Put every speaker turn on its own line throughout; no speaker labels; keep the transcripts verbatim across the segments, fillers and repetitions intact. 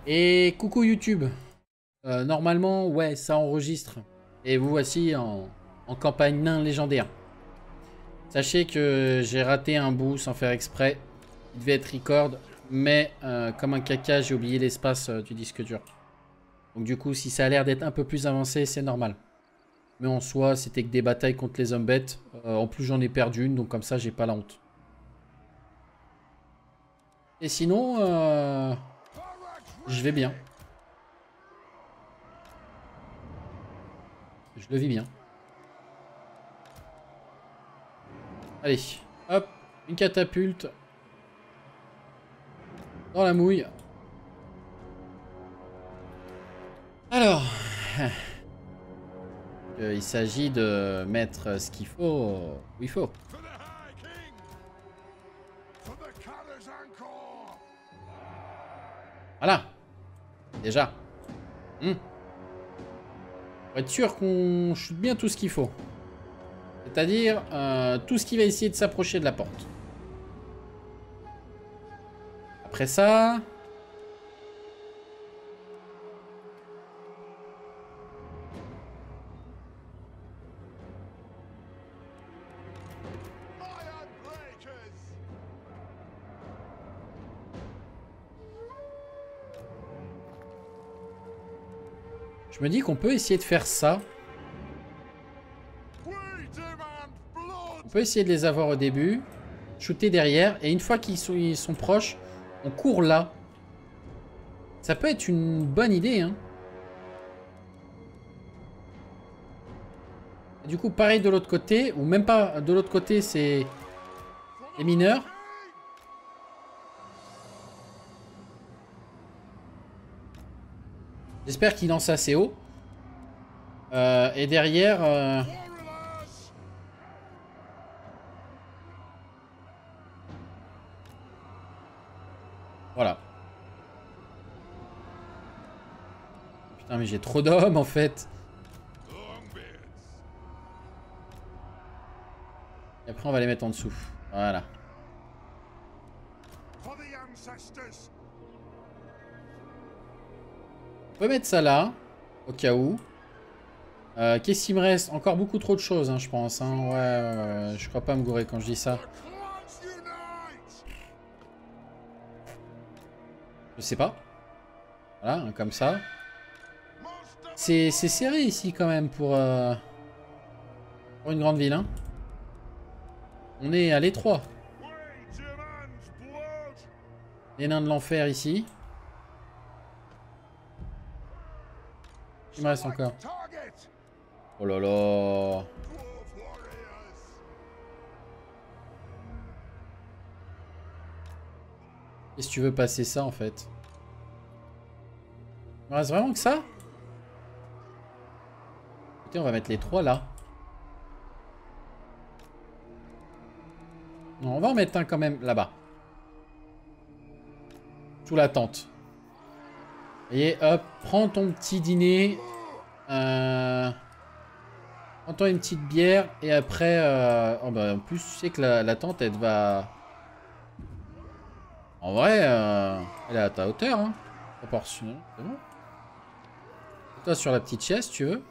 Et coucou YouTube. Euh, normalement, ouais, ça enregistre. Et vous voici en, en campagne nain légendaire. Sachez que j'ai raté un bout sans faire exprès. Il devait être record, mais euh, comme un caca, j'ai oublié l'espace euh, du disque dur. Donc du coup, si ça a l'air d'être un peu plus avancé, c'est normal. Mais en soi, c'était que des batailles contre les hommes bêtes. Euh, en plus, j'en ai perdu une, donc comme ça, j'ai pas la honte. Et sinon, euh, je vais bien. Je le vis bien. Allez, hop, une catapulte. Dans la mouille. Alors, euh, il s'agit de mettre ce qu'il faut où il faut. Voilà. Déjà. Hmm. Pour être sûr qu'on chute bien tout ce qu'il faut. C'est-à-dire euh, tout ce qui va essayer de s'approcher de la porte. Après ça... Je me dis qu'on peut essayer de faire ça. On peut essayer de les avoir au début. Shooter derrière. Et une fois qu'ils sont, ils sont proches, on court là. Ça peut être une bonne idée, hein. Et du coup, pareil de l'autre côté. Ou même pas de l'autre côté, c'est les mineurs. J'espère qu'il lance assez haut. Euh, et derrière... Euh... Voilà. Putain, mais j'ai trop d'hommes, en fait. Et après, on va les mettre en dessous. Voilà. On peut mettre ça là, au cas où. Euh, Qu'est-ce qu'il me reste? Encore beaucoup trop de choses, hein, je pense. Hein. Ouais, ouais, ouais, je crois pas me gourer quand je dis ça. Je sais pas. Voilà, hein, comme ça. C'est serré ici quand même pour, euh, pour une grande ville. Hein. On est à l'étroit. Les nains de l'enfer ici. Il me reste encore. Oh là là. Qu'est-ce que tu veux passer ça en fait? Il me reste vraiment que ça? Écoutez, on va mettre les trois là. Non, on va en mettre un quand même là-bas. Sous la tente. Et hop, prends ton petit dîner. Euh... Prends-toi une petite bière. Et après... Euh... Oh bah, en plus, tu sais que la, la tente, elle va... En vrai, euh... elle est à ta hauteur. Hein. Proportionnel. C'est bon. Toi sur la petite chaise, tu veux.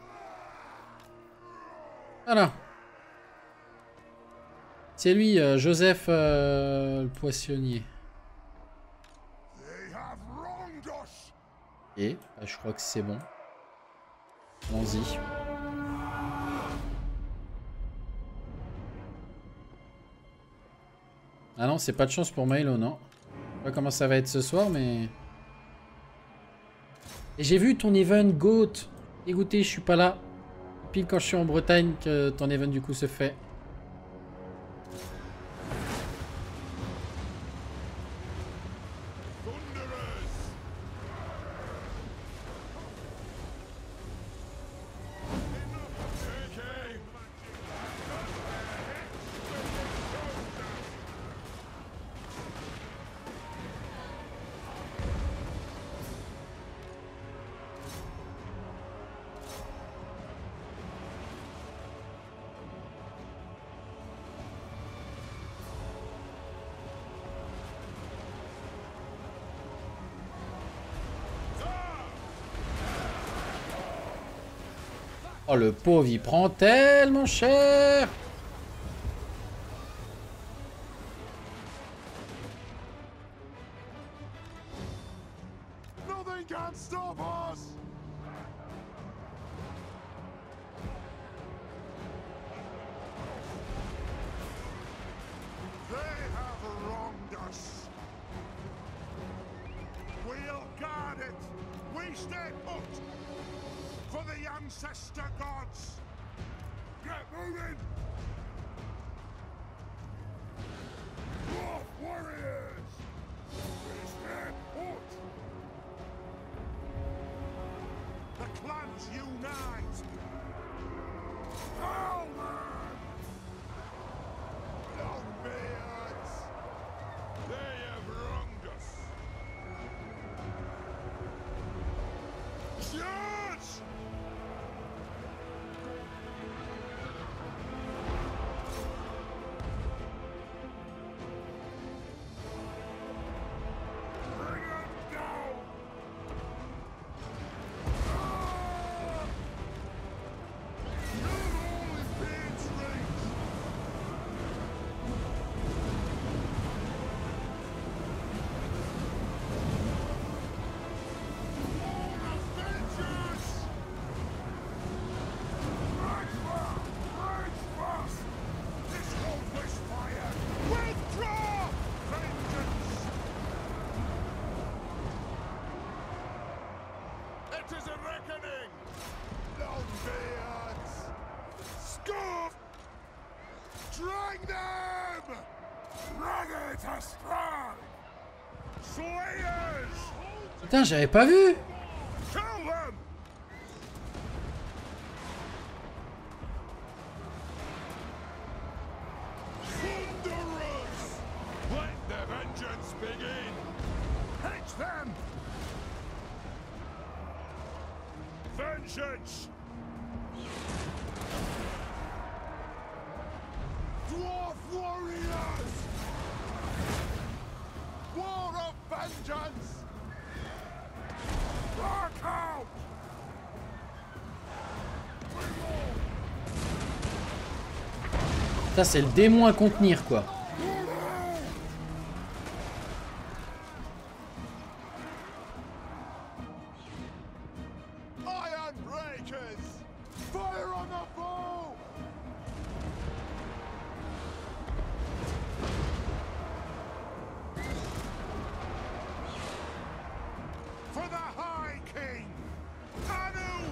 Voilà. C'est lui, euh, Joseph euh, le poissonnier. Et bah, je crois que c'est bon. Allons-y. Ah non, c'est pas de chance pour Milo, non. Je sais pas comment ça va être ce soir, mais... Et j'ai vu ton event Goat. Dégoûté, je suis pas là. Pile quand je suis en Bretagne que ton event du coup se fait. Oh, le pauvre, il prend tellement cher.
Nothing can stop us. They have wronged us. We'll guard it. We stay put for the ancestor gods. Get moving. Dwarf warriors. We stay put. The clans unite. Power. Longbeards. They have wronged us. Yes! Bring them down! Ah! Kill all in Beard's rings! Drag them! Ready to strike! Slayers!
Putain, j'avais pas vu.
Kill them! Thunderers! Let the vengeance begin! Hit them! Vengeance! Dwarf warriors! War of vengeance! Rock out!
Ça, c'est le démon à contenir, quoi.
Iron breakers! Fire on the bow! For the High King! Anu!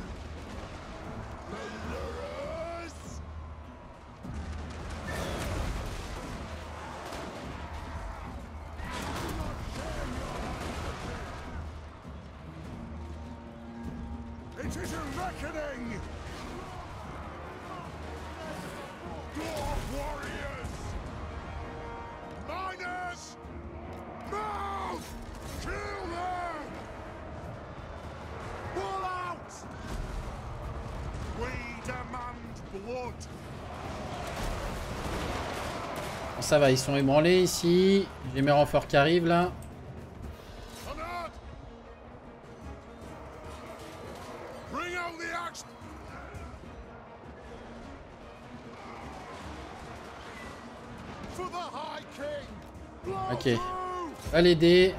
Thunderers! It is a reckoning! Dwarf warriors! Miners! Move! Kill them! Pull out! We demand blood!
Bon, ça va, ils sont ébranlés ici. J'ai mes renforts qui arrivent là.
Honored! Bring out the axe! For the High King! Blow
Ok.
through!
Va l'aider.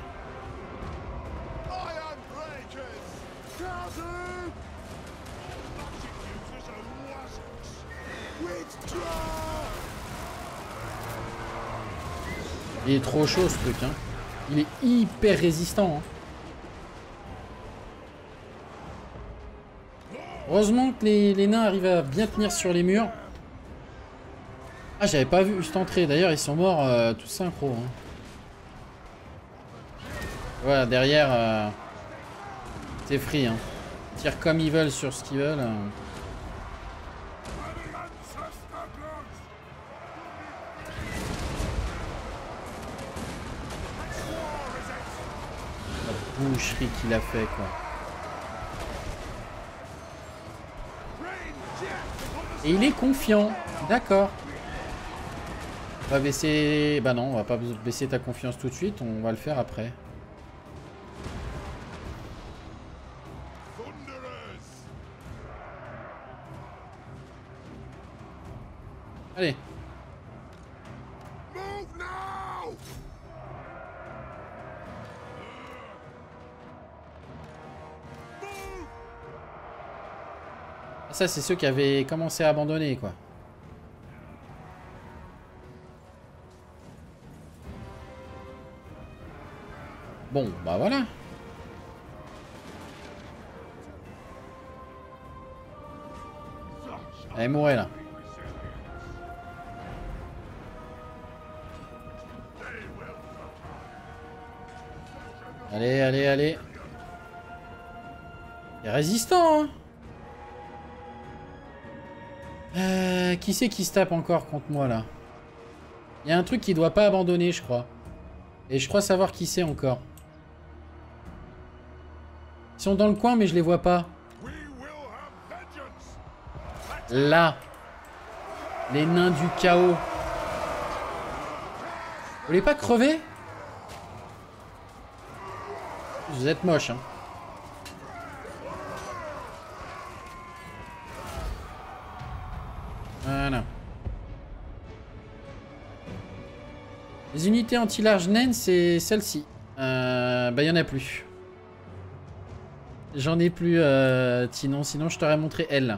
Iron breakers! Kazoo! Magic users are wasps! Withdraw!
Il est trop chaud ce truc, hein. Il est hyper résistant, hein. Heureusement que les, les nains arrivent à bien tenir sur les murs. Ah, j'avais pas vu cette entrée. D'ailleurs, ils sont morts euh, tous synchro, hein. Voilà, derrière, euh, c'est free, hein. Ils tirent comme ils veulent sur ce qu'ils veulent. euh. La boucherie qu'il a fait, quoi. Et il est confiant. D'accord. On va baisser... Bah non, on va pas baisser ta confiance tout de suite. On va le faire après. Allez.
Move now! Move!
Ça, c'est ceux qui avaient commencé à abandonner, quoi. Bon, bah voilà. Elle mourait là. Allez, allez, allez. Il est résistant, hein. Euh, qui c'est qui se tape encore contre moi, là? Il y a un truc qui doit pas abandonner, je crois. Et je crois savoir qui c'est encore. Ils sont dans le coin, mais je les vois pas. Là. Les nains du chaos. Vous voulez pas crever? Vous êtes moche, hein. Voilà. Les unités anti-large naines, c'est celle-ci. Euh, bah, il y en a plus. J'en ai plus, euh, sinon, sinon je t'aurais montré elle.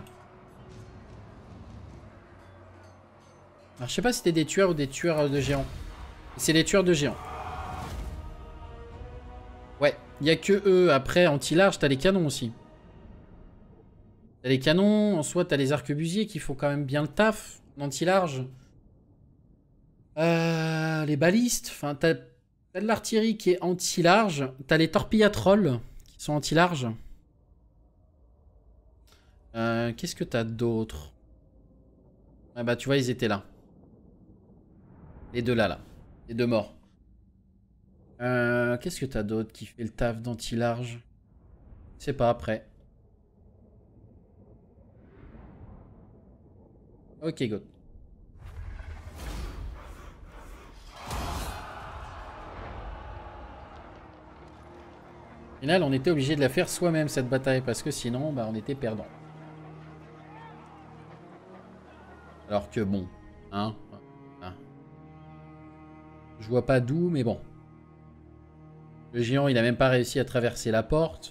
Alors, je sais pas si c'était des tueurs ou des tueurs de géants. C'est les tueurs de géants. Ouais, il n'y a que eux. Après, anti-large, t'as les canons aussi. T'as les canons, en soi, t'as les arquebusiers qui font quand même bien le taf. Anti-large. Euh, les balistes. Enfin, t'as de l'artillerie qui est anti-large. T'as les torpilles à trolls qui sont anti-large. Euh, Qu'est-ce que t'as d'autre? Ah bah, tu vois, ils étaient là. Les deux là, là. Les deux morts. Euh, Qu'est-ce que t'as d'autre qui fait le taf d'anti-large? Je sais pas, après. Ok, go. Au final, on était obligé de la faire soi-même, cette bataille, parce que sinon, bah, on était perdant. Alors que bon, hein, hein. Je vois pas d'où, mais bon. Le géant, il a même pas réussi à traverser la porte.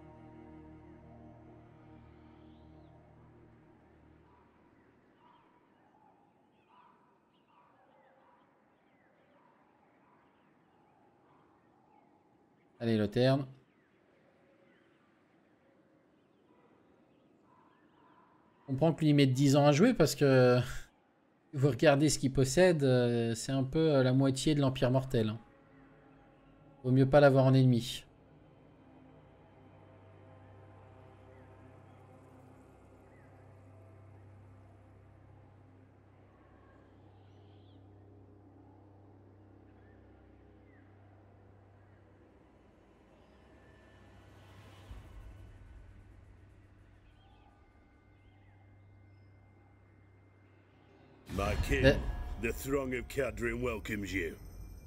Allez, le terne. On comprend qu'il met dix ans à jouer parce que vous regardez ce qu'il possède, c'est un peu la moitié de l'Empire mortel. Vaut mieux pas l'avoir en ennemi.
My king,
Eh.
the throng of Cadrin welcomes you.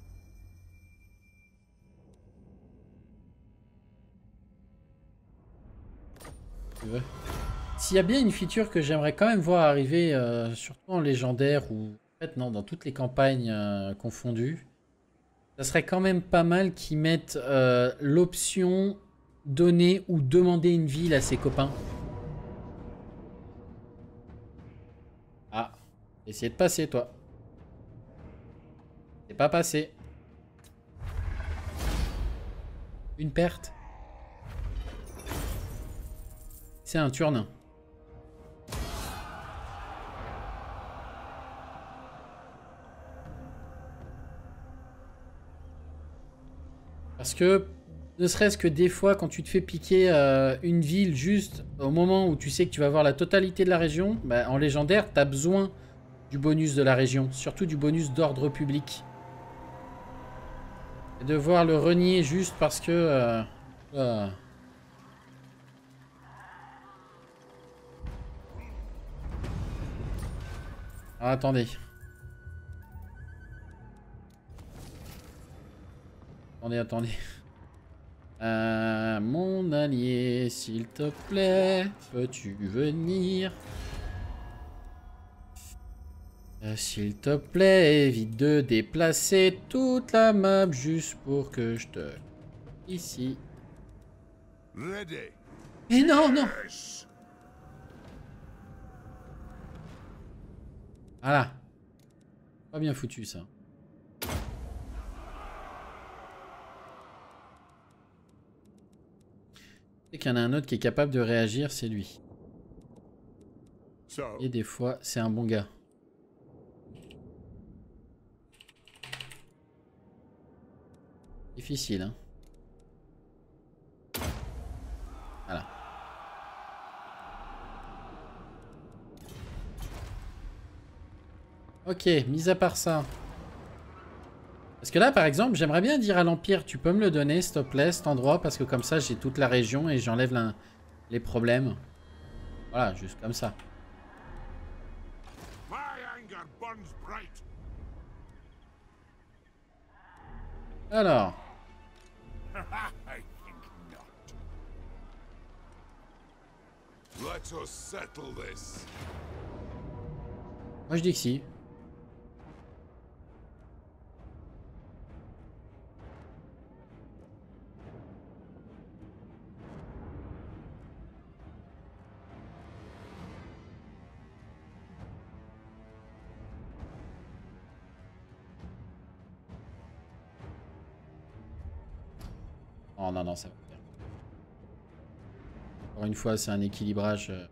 S'il y a bien une feature que j'aimerais quand même voir arriver, euh, surtout en légendaire ou en fait non, dans toutes les campagnes euh, confondues, ça serait quand même pas mal qu'ils mettent euh, l'option donner ou demander une ville à ses copains. Ah, essayez de passer toi. C'est pas passé. Une perte. C'est un turnin. Parce que, ne serait-ce que des fois, quand tu te fais piquer euh, une ville juste au moment où tu sais que tu vas avoir la totalité de la région, bah, en légendaire, tu as besoin du bonus de la région, surtout du bonus d'ordre public. Et devoir le renier juste parce que... Euh, euh, Alors, attendez. Attendez, attendez. Euh, mon allié, s'il te plaît, peux-tu venir? Euh, S'il te plaît, évite de déplacer toute la map juste pour que je te... Ici.
Ready.
Mais non, non.
Yes.
Voilà. Pas bien foutu, ça. Et qu'il y en a un autre qui est capable de réagir, c'est lui.
So,
Et des fois, c'est un bon gars. Difficile, hein. Voilà. Ok, mis à part ça. Parce que là, par exemple, j'aimerais bien dire à l'Empire, tu peux me le donner, s'il te plaît, cet endroit, parce que comme ça, j'ai toute la région et j'enlève la- les problèmes. Voilà, juste comme ça.
my anger burns bright.
Alors,
I think not. Let us settle this.
moi je dis que si. Oh non, non, ça va faire. Encore une fois, c'est un équilibrage. euh.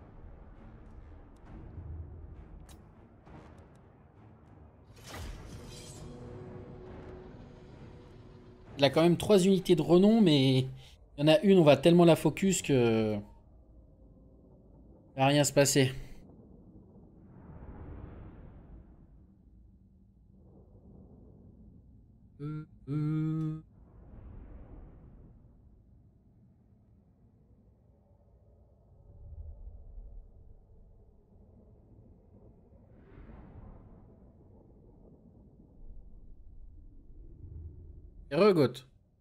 Il a quand même trois unités de renom, mais il y en a une, on va tellement la focus que... Il va rien se passer. Euh, euh. Regote.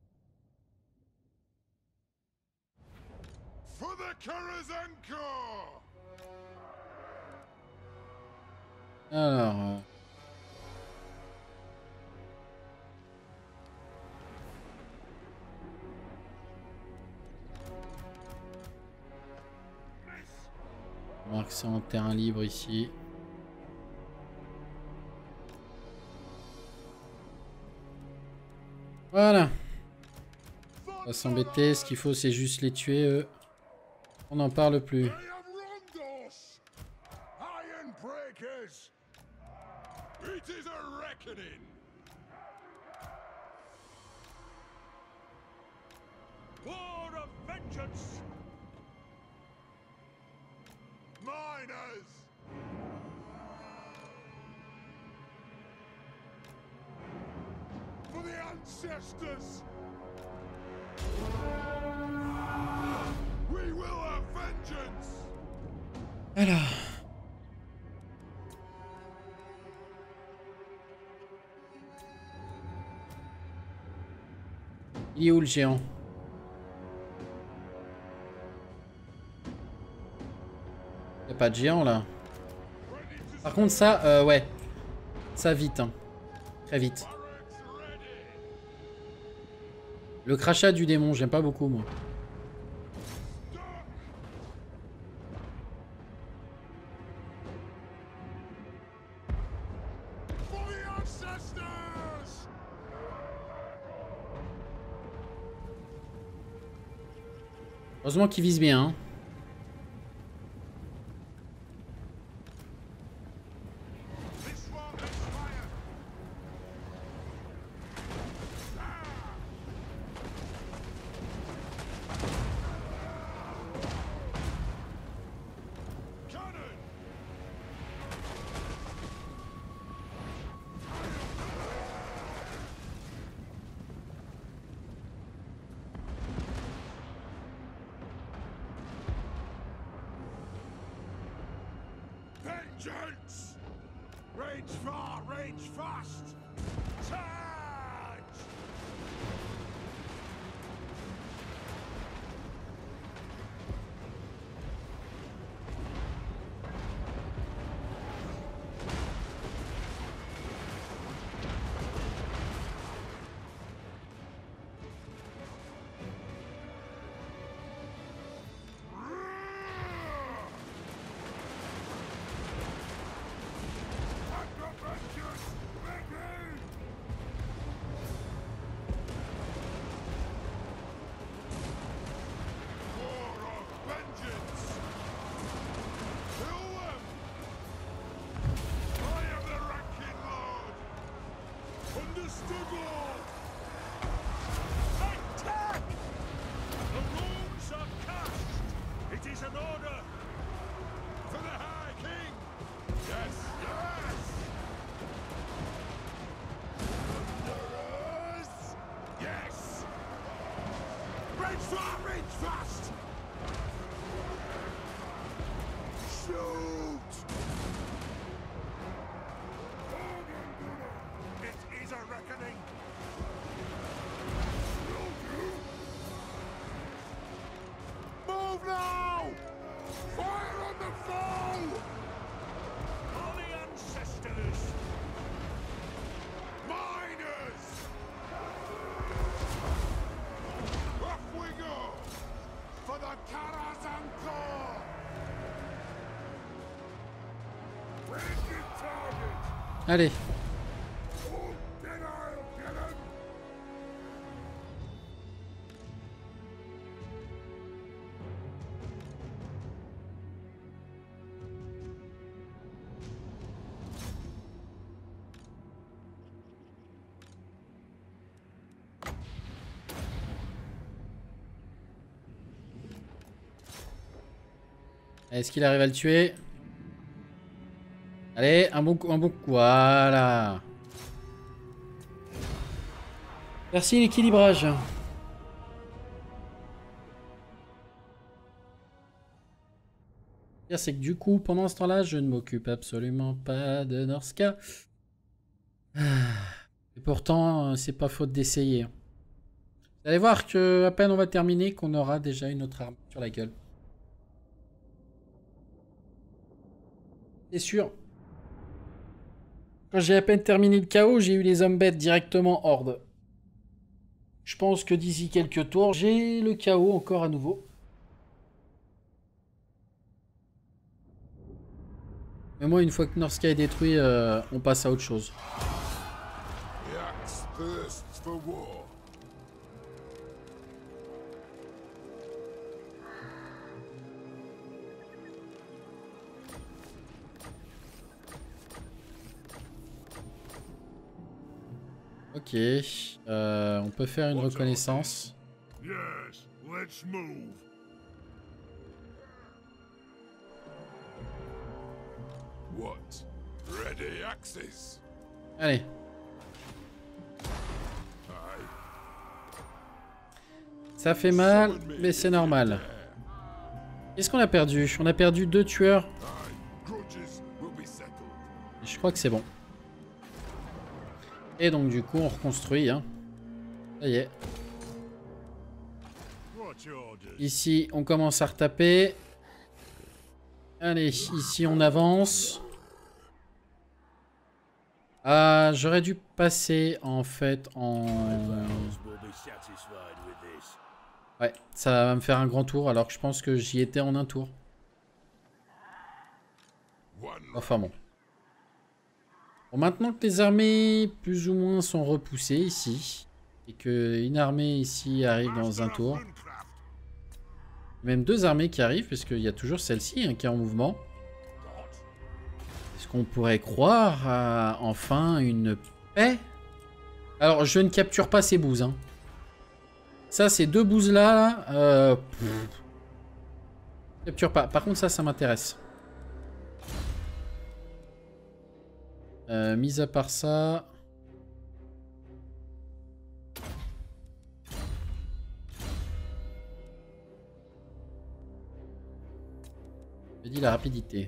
For the Karazenko!
Alors... euh, on va marquer ça en terrain libre ici. Voilà. On va s'embêter. Ce qu'il faut, c'est juste les tuer, eux. On n'en parle plus.
I am Rondos! Iron breakers! It is a reckoning! War of vengeance! Miners! For the ancestors! We will have vengeance!
Alors... Il est où le géant? Il n'y a pas de géant là. Par contre ça, euh, ouais. Ça vite, hein. Très vite. Le crachat du démon, j'aime pas beaucoup moi.
For the ancestors!
Heureusement qu'il vise bien, hein.
This one is fire! Cannon! Vengeance! Rage far, rage fast! Charge! Stugor! Attack! The runes are cast! It is an order! For the High King! Yes, yes! Thunderers! Yes! Rage fast! Rage fast! Shoot! It is a reckoning! Move now! Fire on the foe! Holy ancestors! Miners! Off we go! For the Karazhan-Kor! Ranking target!
Allez.
Oh, then I'll get him!
Est-ce qu'il arrive à le tuer? Allez, un bon coup, un bon coup. Voilà. Merci l'équilibrage. C'est que du coup, pendant ce temps-là, je ne m'occupe absolument pas de Norska. Et pourtant, c'est pas faute d'essayer. Vous allez voir que à peine on va terminer, qu'on aura déjà une autre arme sur la gueule. C'est sûr. Quand j'ai à peine terminé le chaos, j'ai eu les hommes bêtes directement horde. Je pense que d'ici quelques tours, j'ai le chaos encore à nouveau. Mais moi, une fois que Norska est détruit, euh, on passe à autre chose.
The axe thirsts for war.
Ok, euh, on peut faire une reconnaissance.
Yes, let's move. What? Ready axes?
Allez.
Aye.
Ça fait mal, mais c'est normal. Qu'est-ce qu'on a perdu? On a perdu deux tueurs.
Aye. Grudges will be settled.
Je crois que c'est bon. Et donc du coup on reconstruit. Hein. Ça y est.
What's your orders?
Ici on commence à retaper. Allez, ici on avance. Ah, j'aurais dû passer en fait en...
Will be satisfied with this.
Ouais, ça va me faire un grand tour alors que je pense que j'y étais en un tour.
One
Enfin bon. Bon, maintenant que les armées plus ou moins sont repoussées ici, et qu'une armée ici arrive dans un tour, même deux armées qui arrivent, parce qu'il y a toujours celle-ci hein, qui est en mouvement, est-ce qu'on pourrait croire à enfin une paix? Alors, je ne capture pas ces bouses. Hein. Ça, ces deux bouses-là, là, euh, pff, capture pas. Par contre, ça, ça m'intéresse. Euh, mis à part ça... Je dis la rapidité.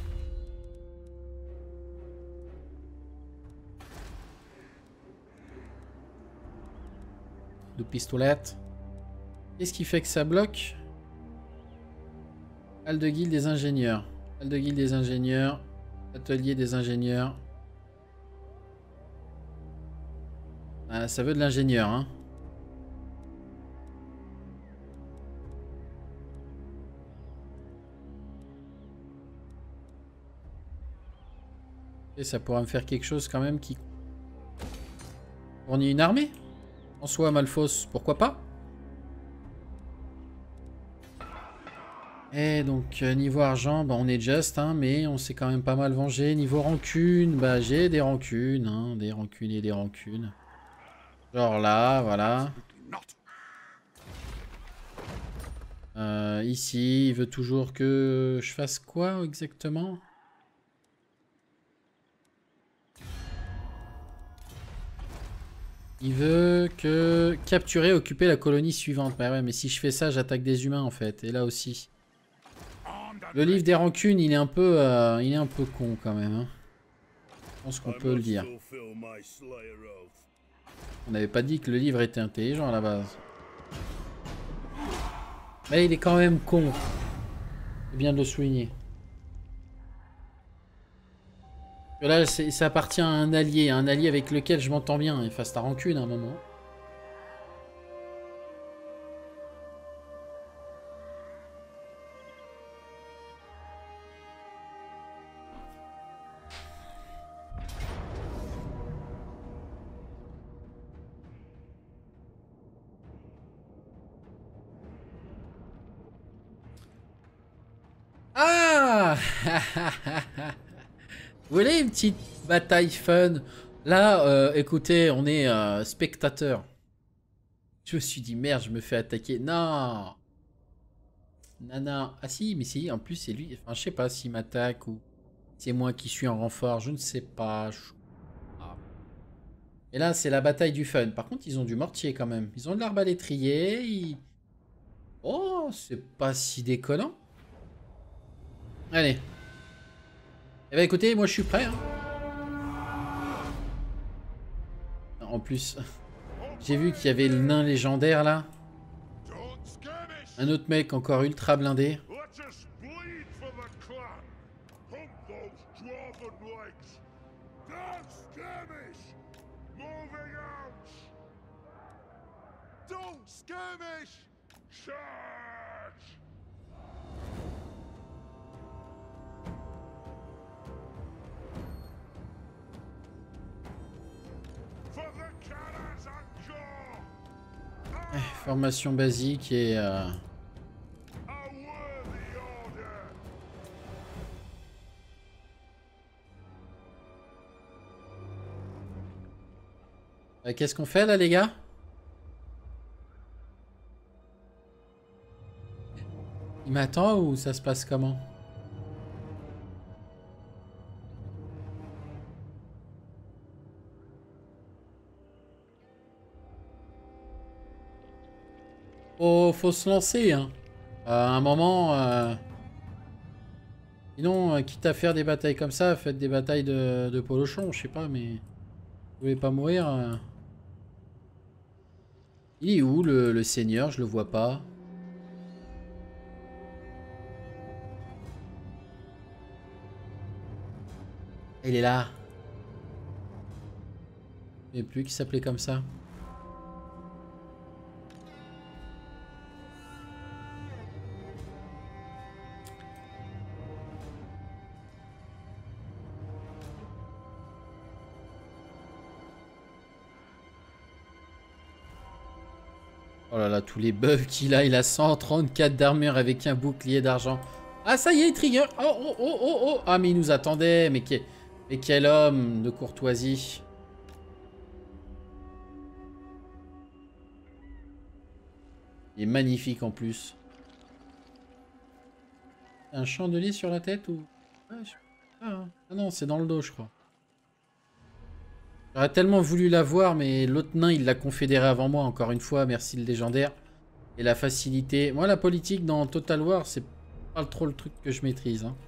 De pistolette. Qu'est-ce qui fait que ça bloque? Halle de guilde des ingénieurs. Halle de guilde des ingénieurs. Atelier des ingénieurs. Ah, ça veut de l'ingénieur, hein. Et ça pourra me faire quelque chose quand même qui... fournit une armée. En soi, Malphos, pourquoi pas? Et donc, euh, niveau argent, bah, on est juste, hein, mais on s'est quand même pas mal vengé. Niveau rancune, bah, j'ai des rancunes, hein, des rancunes et des rancunes. Genre là, voilà.
Absolutely not.
Euh, ici, il veut toujours que je fasse quoi exactement? Il veut que capturer, occuper la colonie suivante. Bah ouais, mais si je fais ça, j'attaque des humains en fait. Et là aussi.
Armed and
Le livre des rancunes, il est un peu, euh, il est un peu con quand même. Hein. Je pense qu'on
I
peut le
must
dire.
fulfill my Slayer oath.
On n'avait pas dit que le livre était intelligent à la base. Mais il est quand même con. C'est bien de le souligner. Là, ça appartient à un allié, un allié avec lequel je m'entends bien. Il fasse ta rancune à un moment. Ah Vous voulez une petite bataille fun? Là, euh, écoutez, on est euh, spectateur. Je me suis dit, merde, je me fais attaquer. Non Nana. Ah si, mais si, en plus c'est lui. Enfin, je sais pas s'il m'attaque ou c'est moi qui suis en renfort. Je ne sais pas. Je... Ah. Et là, c'est la bataille du fun. Par contre, ils ont du mortier quand même. Ils ont de l'arbalétrier. Ils... Oh, c'est pas si déconnant. Allez. Eh ben écoutez, moi je suis prêt. Hein. En plus, j'ai vu qu'il y avait le nain légendaire là.
don't skirmish.
Un autre mec encore ultra blindé.
Let us bleed for the clan. Hump those dwarven legs. Don't skirmish. Moving out. Don't skirmish. Charge. For the cannons and jaw.
Eh, formation basique et... Euh...
A worthy order.
euh, Qu'est-ce qu'on fait là les gars? Il m'attend ou ça se passe comment? Oh, faut se lancer, hein. À un moment... Euh... Sinon, euh, quitte à faire des batailles comme ça, faites des batailles de, de polochon, je sais pas, mais... Vous voulez pas mourir euh... Il est où le, le seigneur? Je le vois pas. Il est là. Il n'y a plus qui s'appelait comme ça. Oh là là, tous les buffs qu'il a. Il a cent trente-quatre d'armure avec un bouclier d'argent. Ah, ça y est, il trigger. Oh, oh, oh, oh, oh. Ah, mais il nous attendait. Mais, quel... mais quel homme de courtoisie. Il est magnifique en plus. Un chandelier sur la tête ou... Ouais, je... ah, ah non, c'est dans le dos, je crois. J'aurais tellement voulu l'avoir, mais l'autre nain, il l'a confédéré avant moi, encore une fois. Merci le légendaire. Et la facilité. Moi, la politique dans Total War, c'est pas trop le truc que je maîtrise. Hein.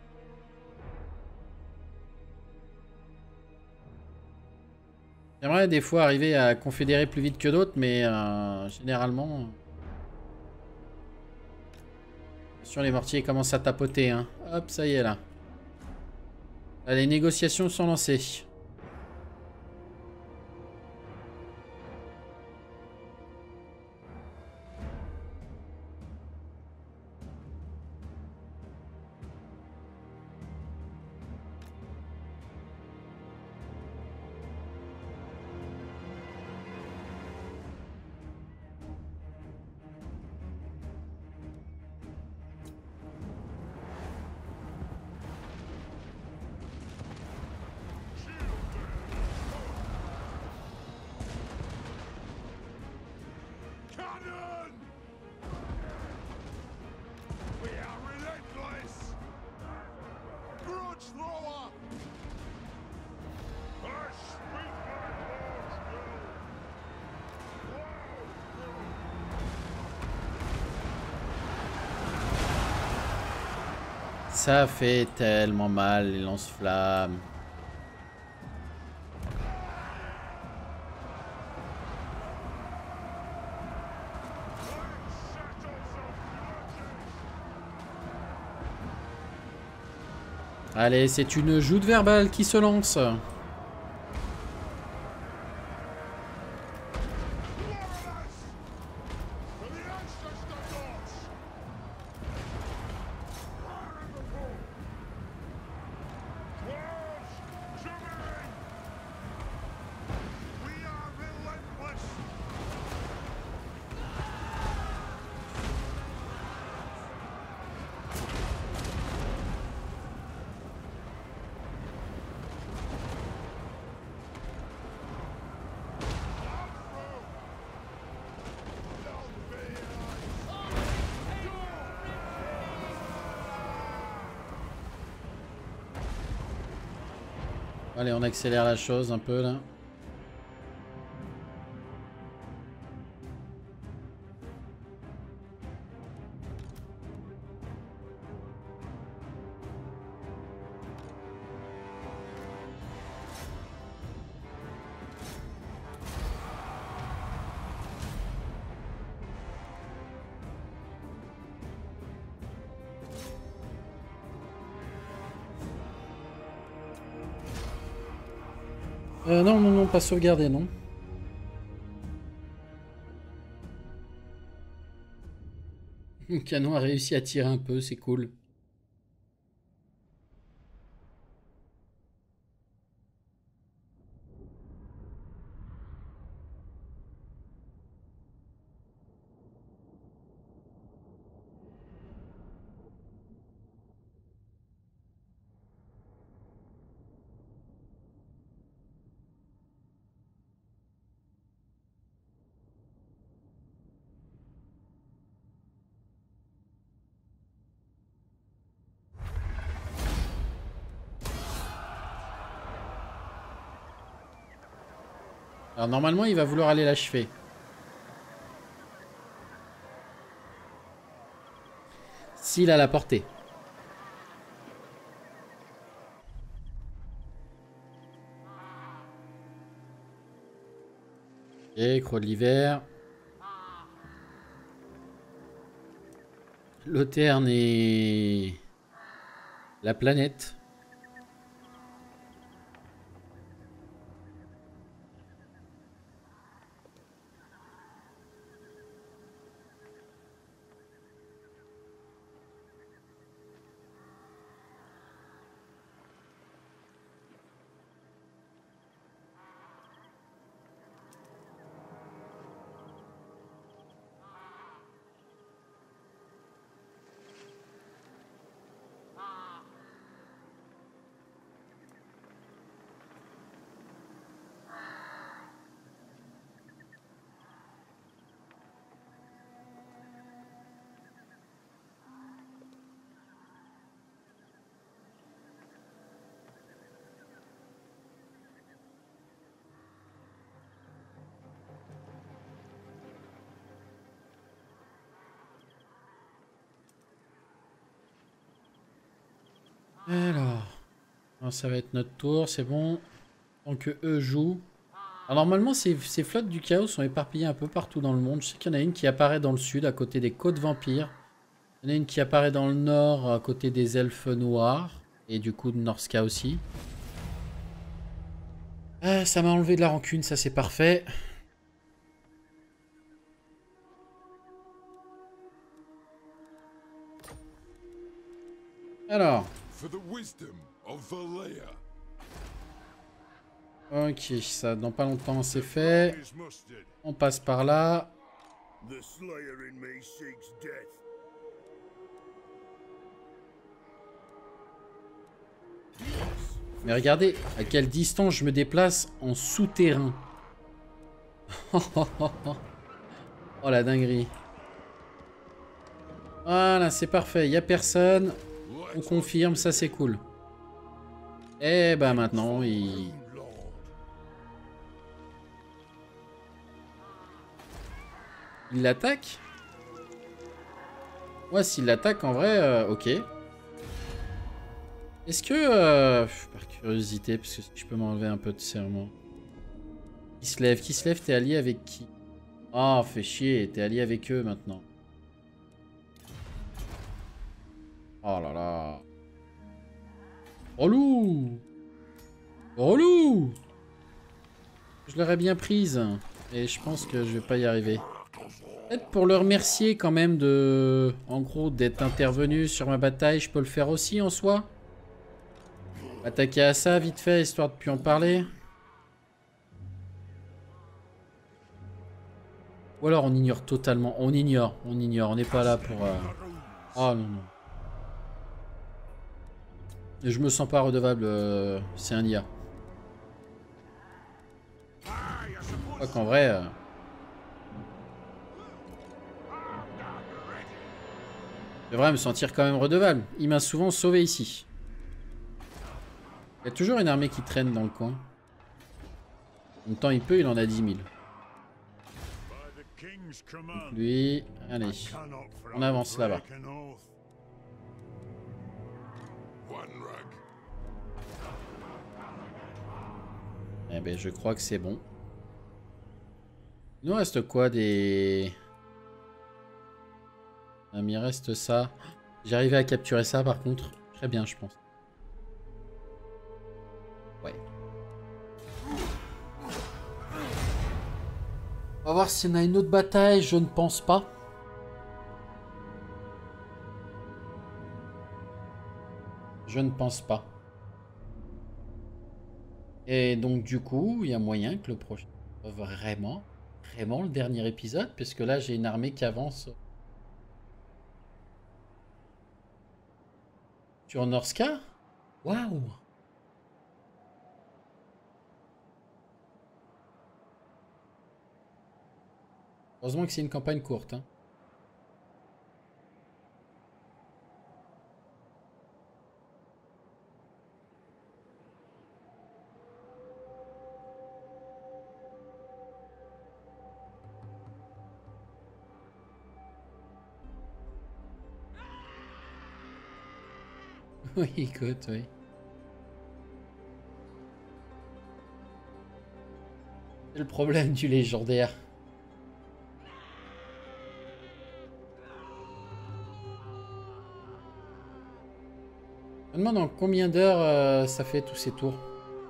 J'aimerais des fois arriver à confédérer plus vite que d'autres, mais euh, généralement... Sur les mortiers commencent à tapoter. Hein. Hop, ça y est là. Là, les négociations sont lancées.
thrower! I speak my lord's will.
Ça fait tellement mal les lance-flammes. Allez, c'est une joute verbale qui se lance. Allez, on accélère la chose un peu là. Euh, non, non, non, pas sauvegarder, non. Le canon a réussi à tirer un peu, c'est cool. Alors normalement, il va vouloir aller l'achever. S'il a la portée. Ok, croix de l'hiver. Loterne et la planète. Alors, alors, ça va être notre tour, c'est bon. Tant que eux jouent. Alors normalement, ces, ces flottes du chaos sont éparpillées un peu partout dans le monde. Je sais qu'il y en a une qui apparaît dans le sud, à côté des côtes vampires. Il y en a une qui apparaît dans le nord, à côté des elfes noirs. Et du coup, de Norska aussi. Ah, ça m'a enlevé de la rancune, ça c'est parfait. Alors.
For the wisdom of Valea.
Ok, ça dans pas longtemps c'est fait. On passe par là.
The slayer in me seeks death.
Mais regardez à quelle distance je me déplace en souterrain. Oh la dinguerie. Voilà, c'est parfait, il n'y a personne. On confirme, ça c'est cool. Et bah maintenant, il...
Lord.
Il l'attaque? Ouais, s'il l'attaque, en vrai, euh, ok. Est-ce que... Euh, par curiosité, parce que si je peux m'enlever un peu de serment. Qui se lève? Qui se lève? T'es allié avec qui? Ah, oh, fais chier, t'es allié avec eux maintenant. Oh là là. Relou! Relou! Je l'aurais bien prise. Et je pense que je vais pas y arriver. Peut-être pour le remercier quand même de... En gros, d'être intervenu sur ma bataille, je peux le faire aussi en soi. Attaquer à ça vite fait, histoire de plus en parler. Ou alors on ignore totalement. On ignore, on ignore. On n'est pas là pour... Euh... Oh non, non. Et je me sens pas redevable. Euh... C'est un I A. Je crois qu'en vrai... Euh... Je devrais me sentir quand même redevable. Il m'a souvent sauvé ici. Il y a toujours une armée qui traîne dans le coin. En même temps, il peut, il en a dix mille. Donc lui, allez, on avance là-bas. Eh ben, je crois que c'est bon. Il nous reste quoi des... Ah, mais il reste ça. J'arrivais à capturer ça par contre. Très bien, je pense. Ouais. On va voir si on a une autre bataille. Je ne pense pas. Je ne pense pas. Et donc du coup, il y a moyen que le prochain soit vraiment, vraiment le dernier épisode. Puisque là, j'ai une armée qui avance... Sur Norska? Waouh! Heureusement que c'est une campagne courte. Hein. Oui, écoute, oui. C'est le problème du légendaire. Je me demande en combien d'heures euh, ça fait tous ces tours.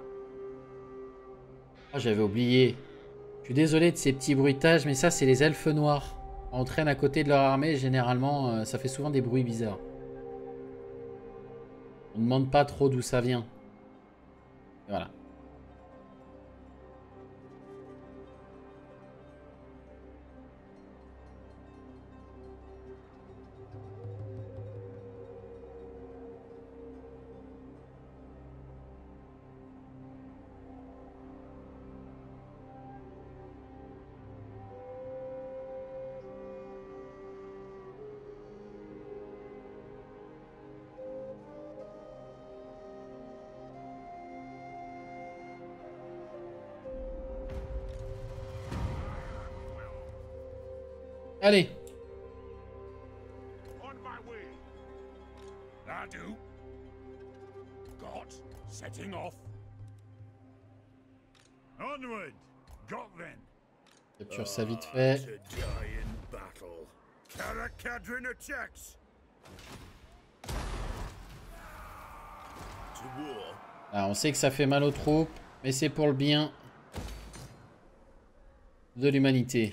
Ah, j'avais oublié. Je suis désolé de ces petits bruitages, mais ça, c'est les elfes noirs. Quand on traîne à côté de leur armée, généralement, euh, ça fait souvent des bruits bizarres. On ne demande pas trop d'où ça vient. Et voilà. Allez.
On my way. That do. Got setting off. Onward. Got then.
Capture ça vite fait.
To die in battle. Karakadrin attacks. To war.
Ah, on sait que ça fait mal aux troupes, mais c'est pour le bien de l'humanité.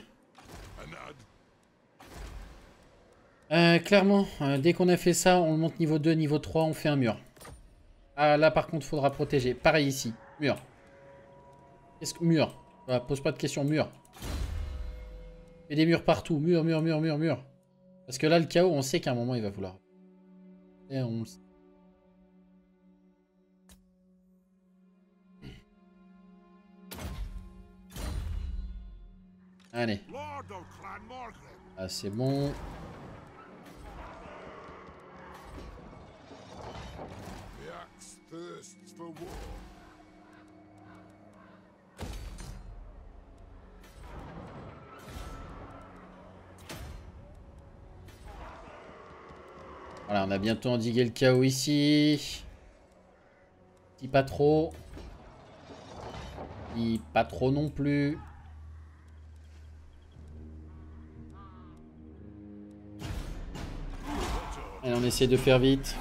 Euh, clairement, euh, dès qu'on a fait ça, on monte niveau deux, niveau trois, on fait un mur. Ah, là par contre, faudra protéger. Pareil ici, mur. Qu'est-ce que... Mur. Ah, pose pas de questions, mur. Et des murs partout, mur, mur, mur, mur, mur. Parce que là, le chaos, on sait qu'à un moment, il va vouloir. Et on... Allez. Ah, c'est bon.
The axe thirsts for
war.
Voilà, on a bientôt endigué le chaos ici. Si pas trop. Si pas trop non plus. Allez, on essaie de faire vite.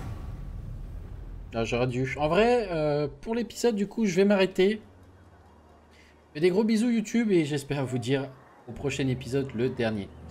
Ah, j'aurais dû. En vrai, euh, pour l'épisode, du coup, je vais m'arrêter. Des gros bisous YouTube et j'espère vous dire au prochain épisode, le dernier.